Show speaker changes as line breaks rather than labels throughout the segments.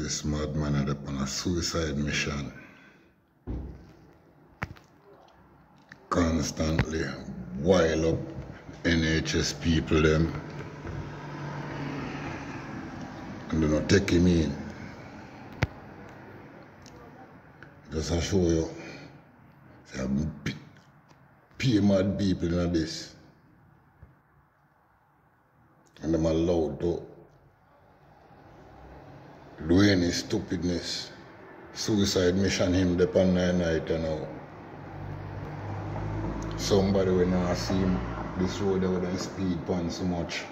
This madman had up on a suicide mission. Constantly wild up NHS people them. And they not take him in. Just to show you. Say, pay mad people in this. And them allowed to do any stupidness. Suicide mission him depend on night and now. Somebody when I see him this road over there speed pan so much.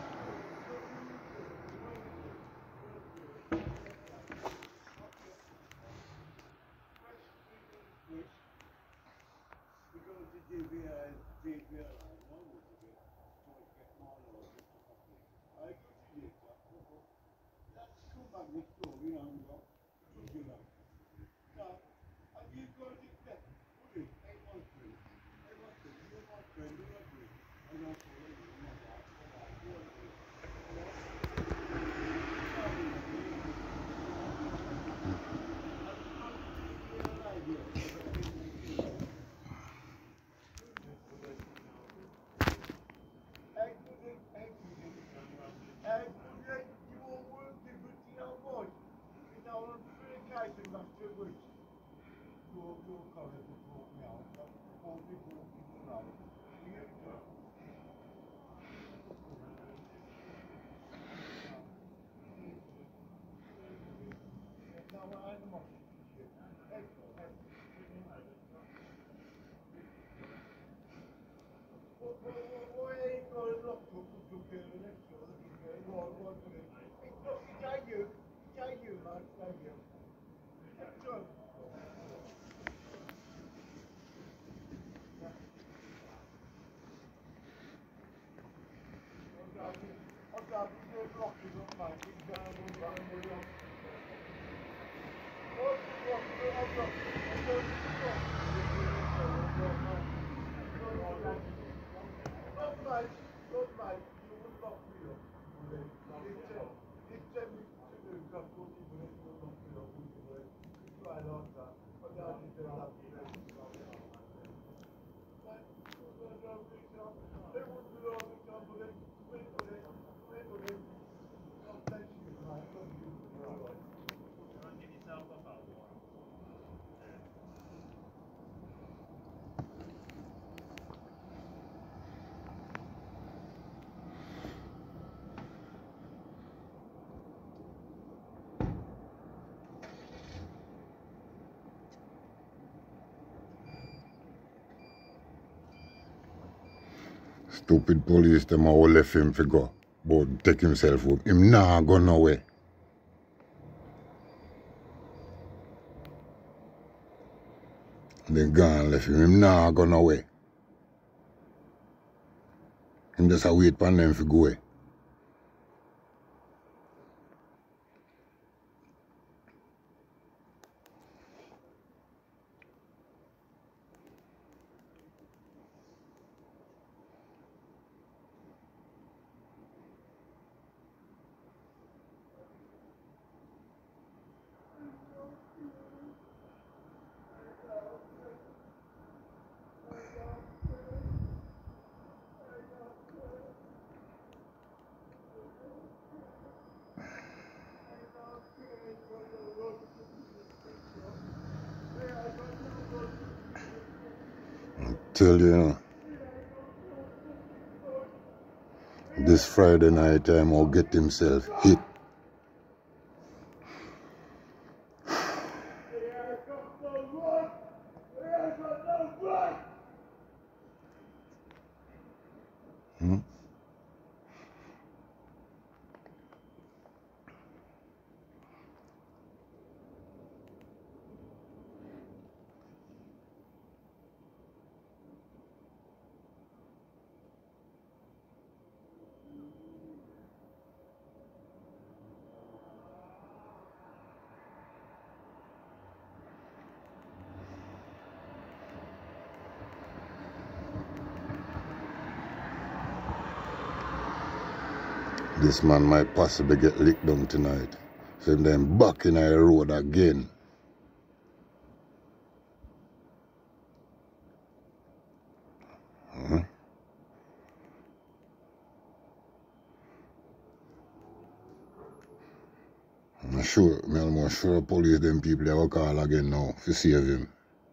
Stupid police, them all left him to go. But take himself home. Him nah go nowhere. They gone left him. Him nah go nowhere. Him just a wait for them to go away. Tell you, this Friday night time I'll get himself hit. This man might possibly get licked down tonight. them then back in the road again. I'm sure police them people they will call again now to save him.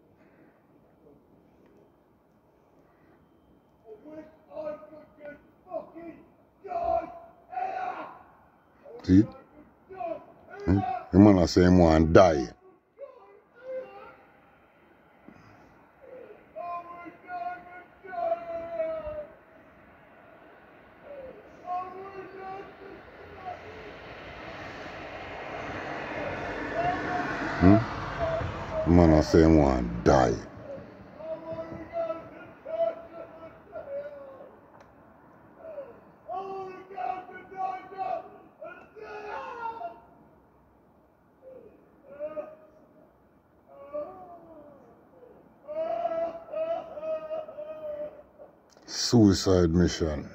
See? The man I say him want die. The man I say him want die. Suicide mission.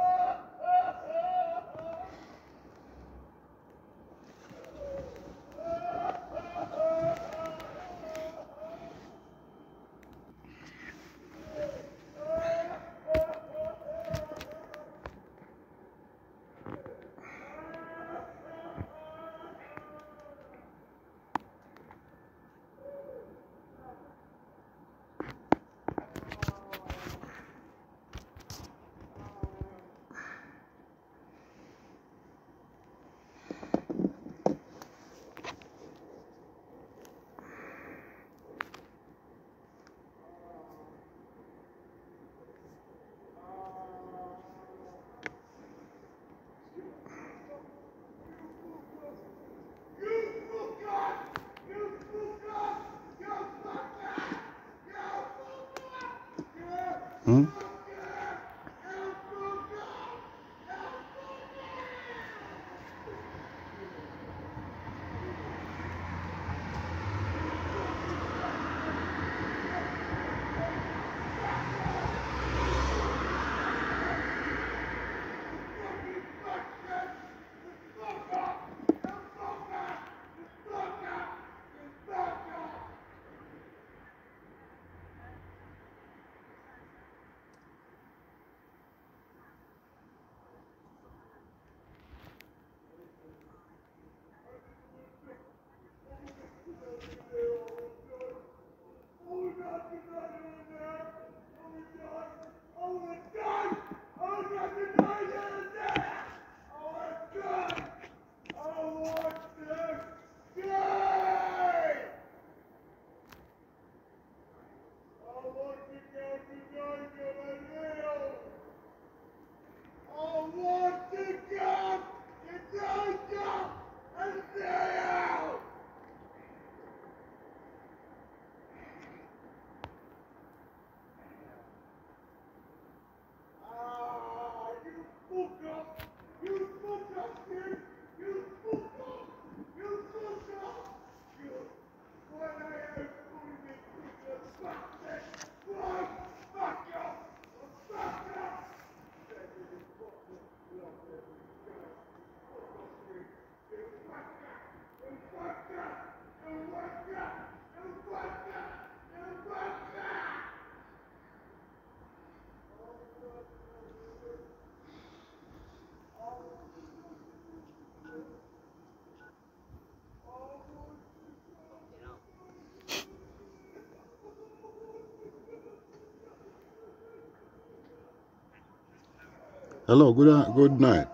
Hello, good night.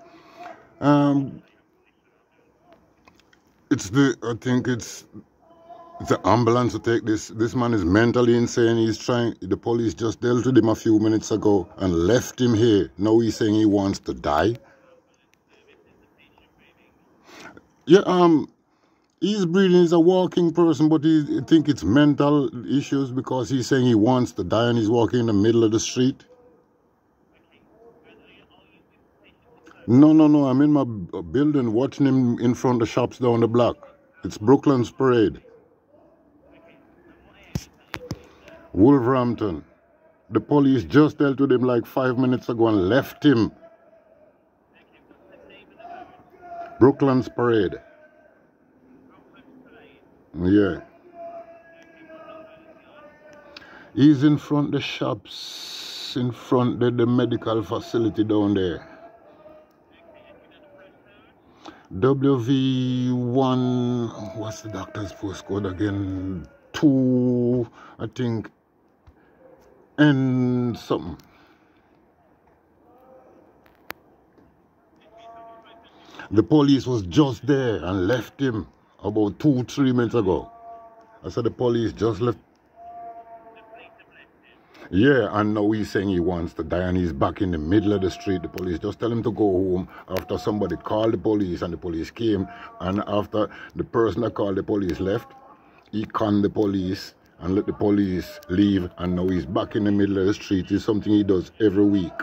I think it's the ambulance to take this. This man is mentally insane. The police just dealt with him a few minutes ago and left him here. Now he's saying he wants to die. Yeah, he's breathing. He's a walking person, but I think it's mental issues because he's saying he wants to die and he's walking in the middle of the street. No. I'm in my building watching him in front of the shops down the block. It's Brooklands Parade. Wolverhampton. The police just dealt with him like 5 minutes ago and left him. Brooklands Parade. Yeah. He's in front the shops, in front the medical facility down there. WV1, what's the doctor's postcode again? 2, I think, and something. The police was just there and left him about 2-3 minutes ago. I said the police just left. Yeah, and now he's saying he wants to die and he's back in the middle of the street. The police just tell him to go home after somebody called the police and the police came. And after the person that called the police left, he conned the police and let the police leave. And now he's back in the middle of the street. It's something he does every week.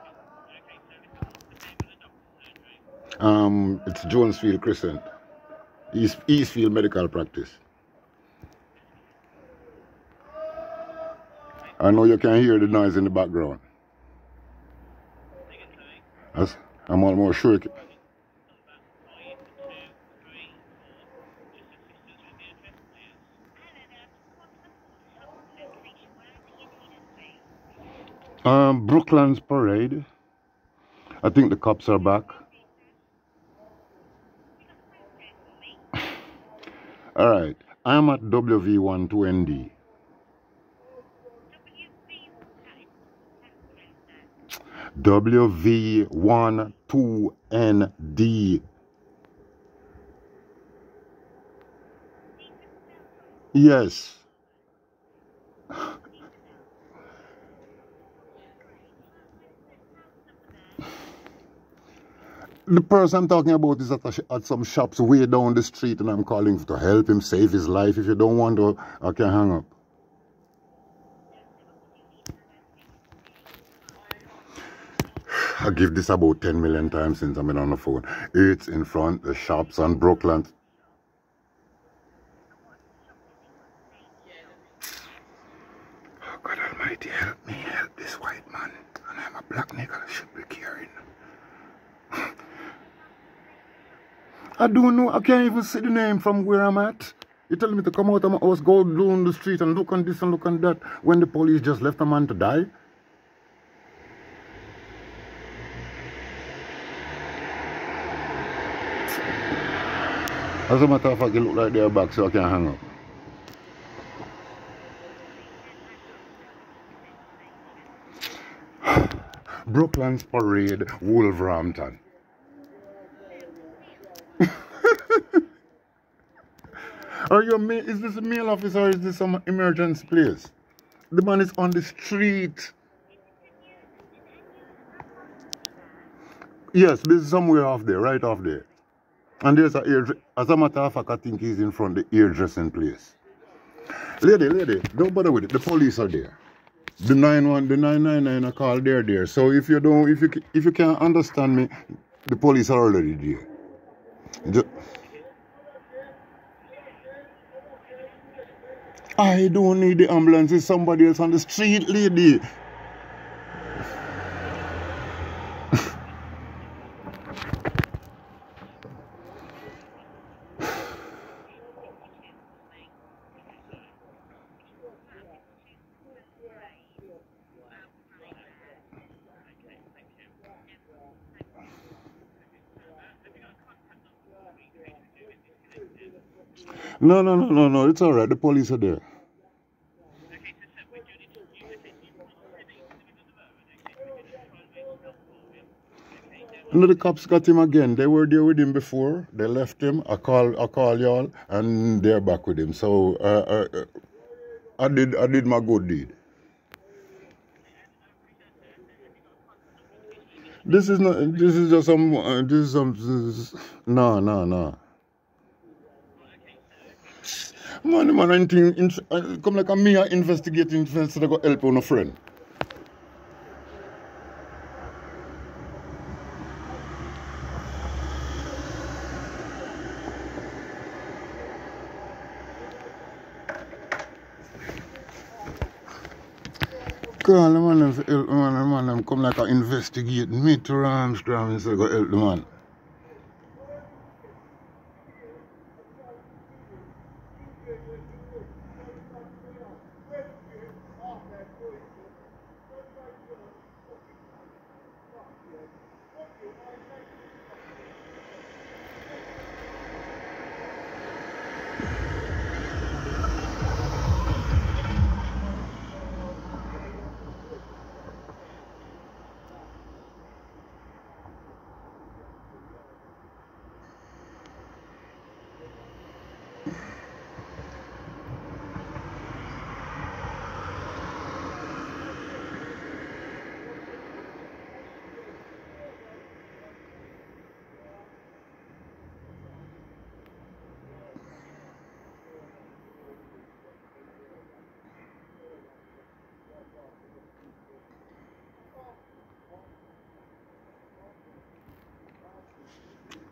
It's Jonesfield Crescent. Eastfield Medical Practice. I know you can hear the noise in the background. I'm almost sure. Brooklands Parade. I think the cops are back. All right. I'm at WV12ND. WV12ND. Yes. The person I'm talking about is at some shops way down the street, and I'm calling to help him save his life. If you don't want to, I can hang up. I give this about 10 million times since I've been on the phone. It's in front the shops on Brooklands. Oh, God Almighty, help me, help this white man. And I'm a black nigga that should be caring. I don't know, I can't even see the name from where I'm at. You telling me to come out of my house, go down the street and look on this and look on that when the police just left a man to die? As a matter of fact, it look like they're back, so I can hang up. Brooklands Parade, Wolverhampton. Is this a mail office or is this some emergency place? The man is on the street. Yes, this is somewhere off there, right off there. And there's as a matter of fact, I think he's in front of the hairdressing place. Lady, don't bother with it. The police are there. The 999 are called, they're there. So if you can't understand me, the police are already there. I don't need the ambulance. It's somebody else on the street, lady. No. It's all right. The police are there. No, the cops got him again. They were there with him before. They left him. I call y'all, and they're back with him. So I did my good deed. This is just some. No. Man, I think come like a me investigating instead of go help on a friend. Call the man and help the man, and come like a investigate me to Armstrong instead of go help the man.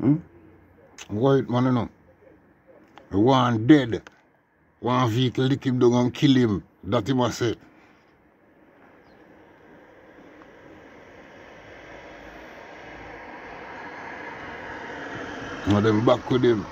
White man, you know. One dead. One vehicle lick him down and kill him. That he must say. And then back with him.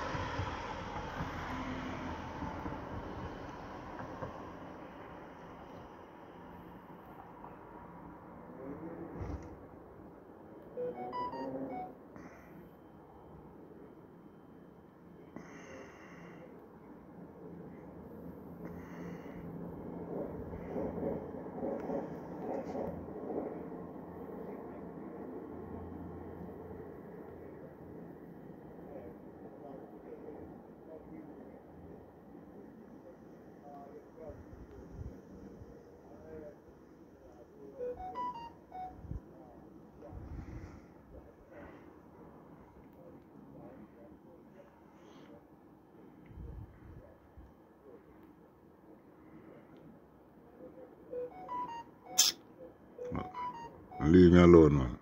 Leave me alone, man.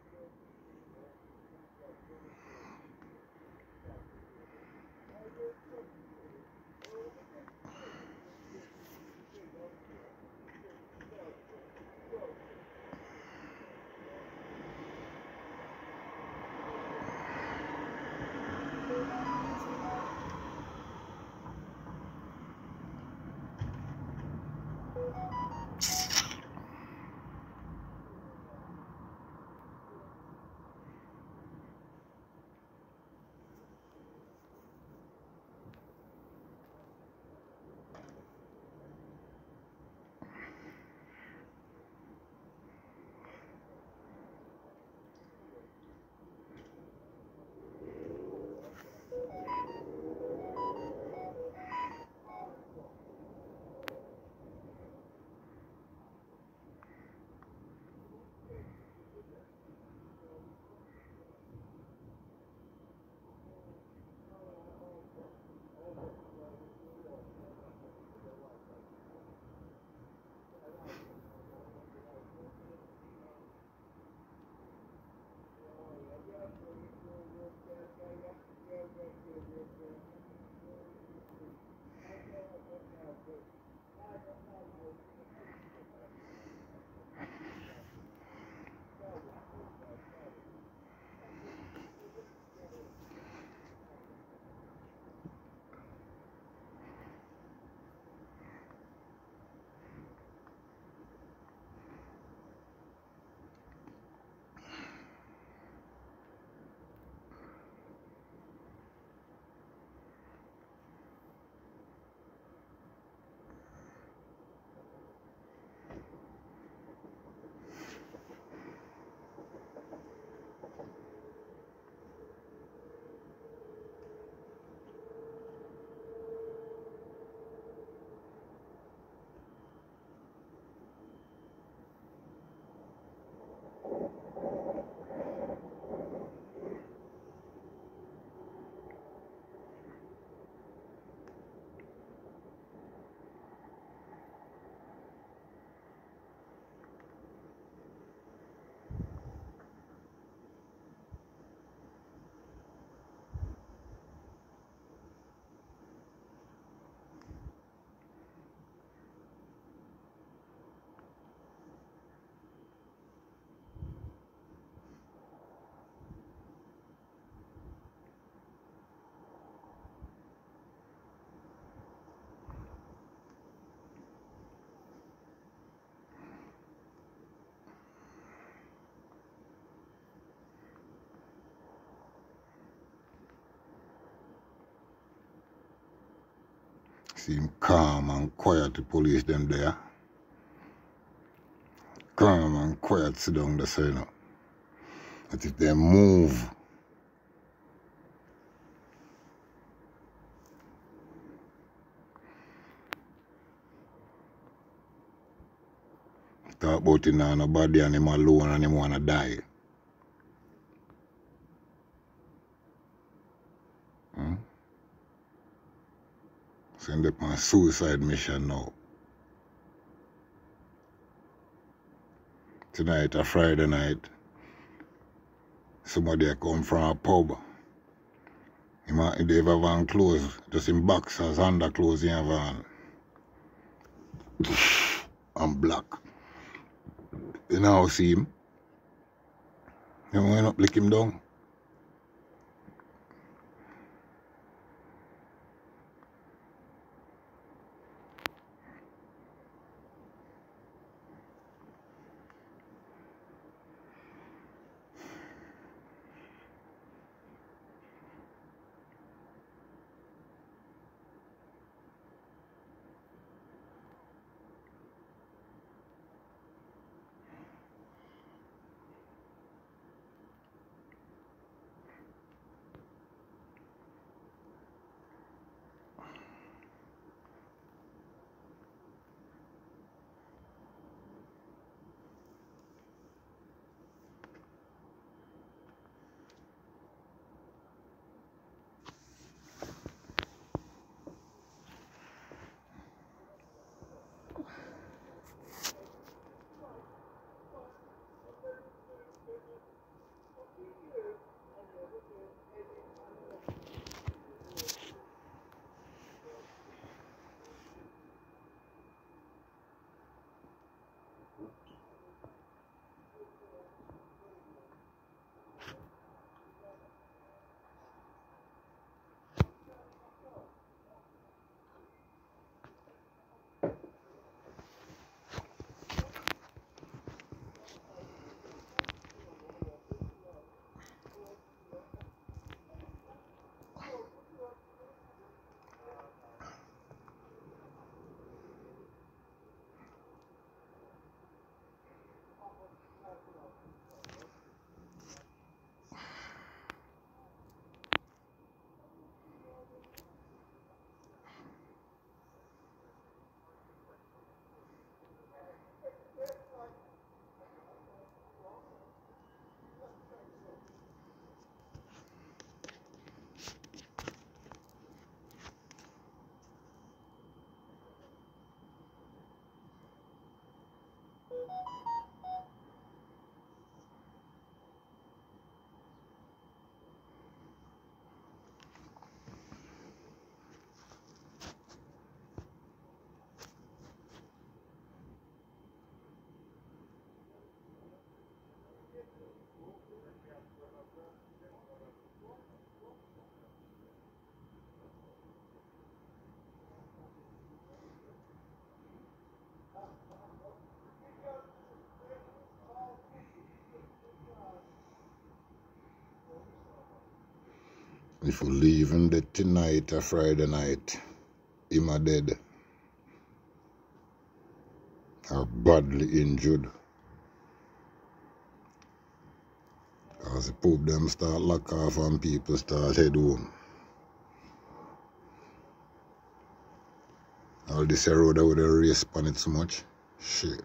Seem calm and quiet, the police them there. Calm and quiet, sit down there, so you know. But if they move, talk about it now, nobody and him alone and him wanna die. Send up on suicide mission now. Tonight, a Friday night, somebody come from a pub they have a van clothes, just in boxers, underclothes in a van. And black. You now see him. You want to lick him down? If we leave him dead tonight or Friday night, him a dead or badly injured. As the Pope them start lock off and people start head home. All this road that would have race on it so much. Shit.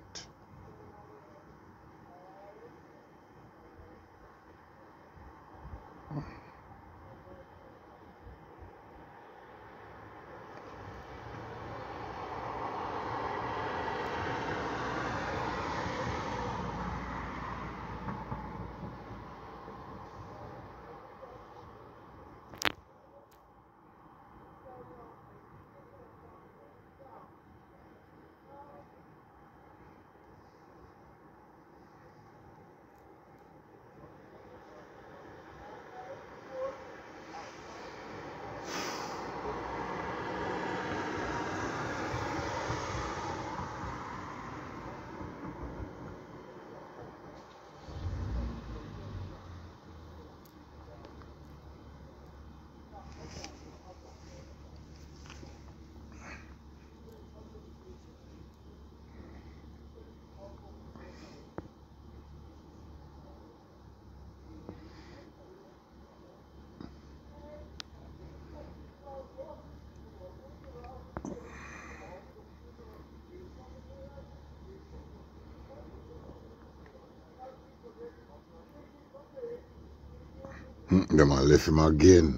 Them a left him again.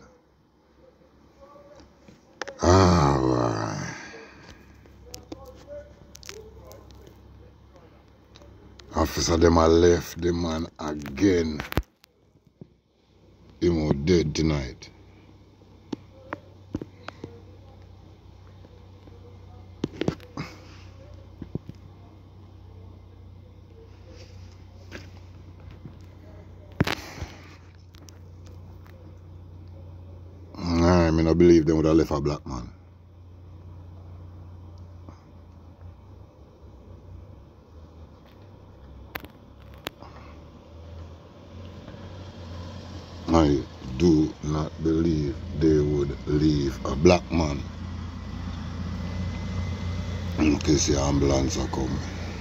Ah, officer them a left the man again. Him was dead tonight. crime, and I believe they would have left a black man. I do not believe they would leave a black man in case the ambulance are coming.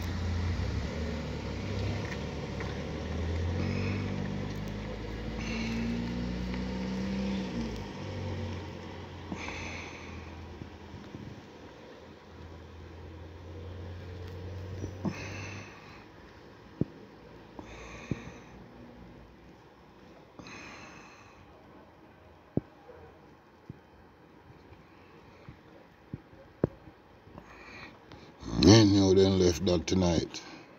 And you then left that tonight.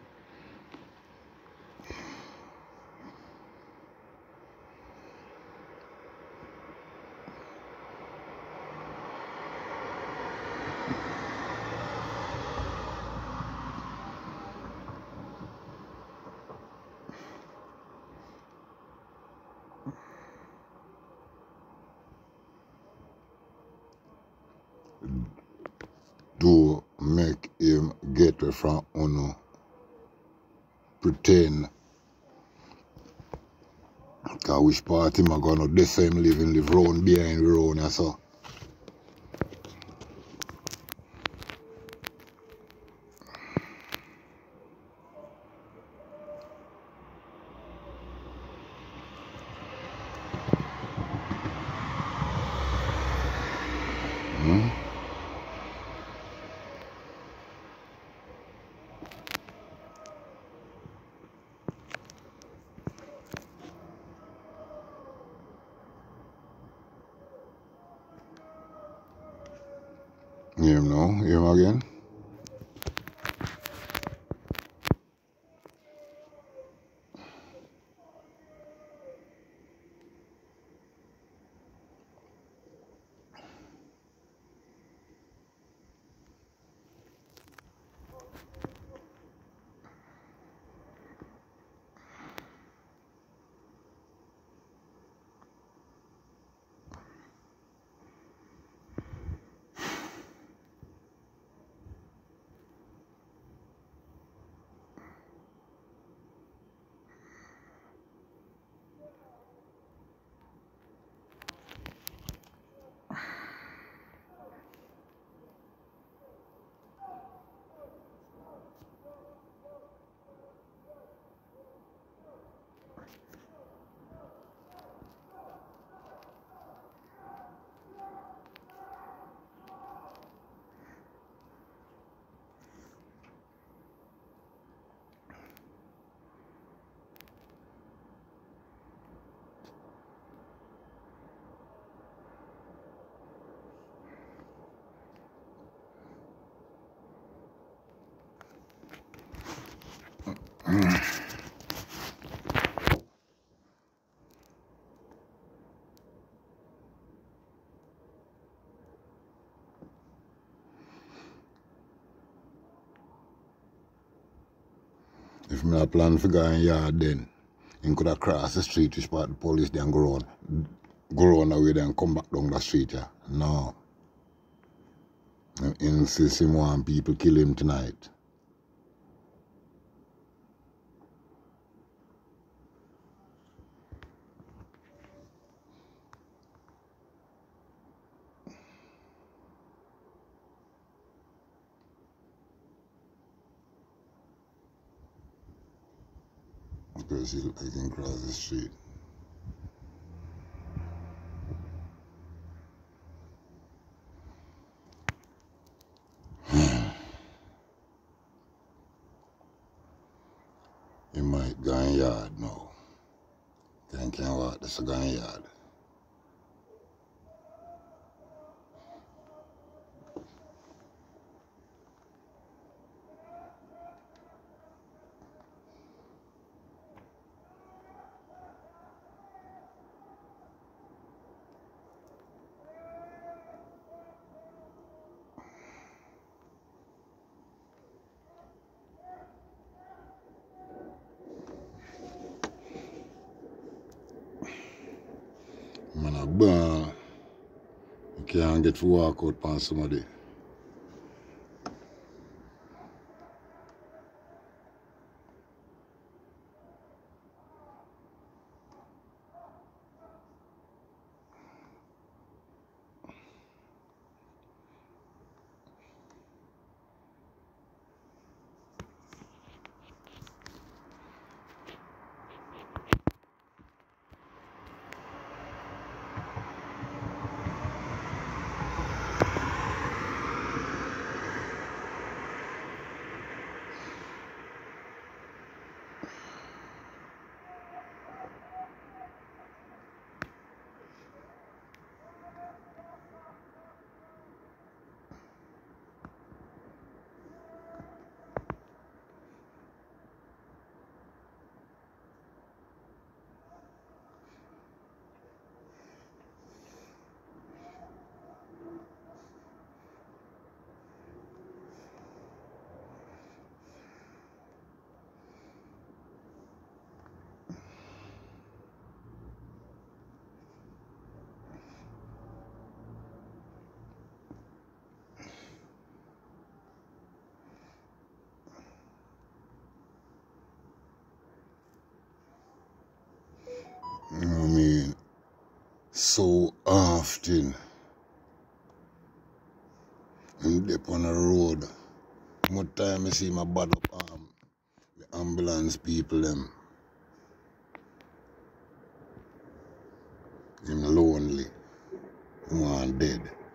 Do make him get away from Uno. Pretend. Cause which part him are gonna do him live round behind the road and so. Hear him now? Hear him again? If me not plan for going yard then, he could have crossed the street, which part the police then go round away then come back down the street. Yeah. No. I insist him want people kill him tonight. Because I can cross the street. He might go in yard now. Can't walk, that's a gun yard. Man, I burn can't get to walk out on somebody. You know what I mean? So often, I'm dip on the road. More time I see my bad up the ambulance people them. I'm lonely. I'm dead.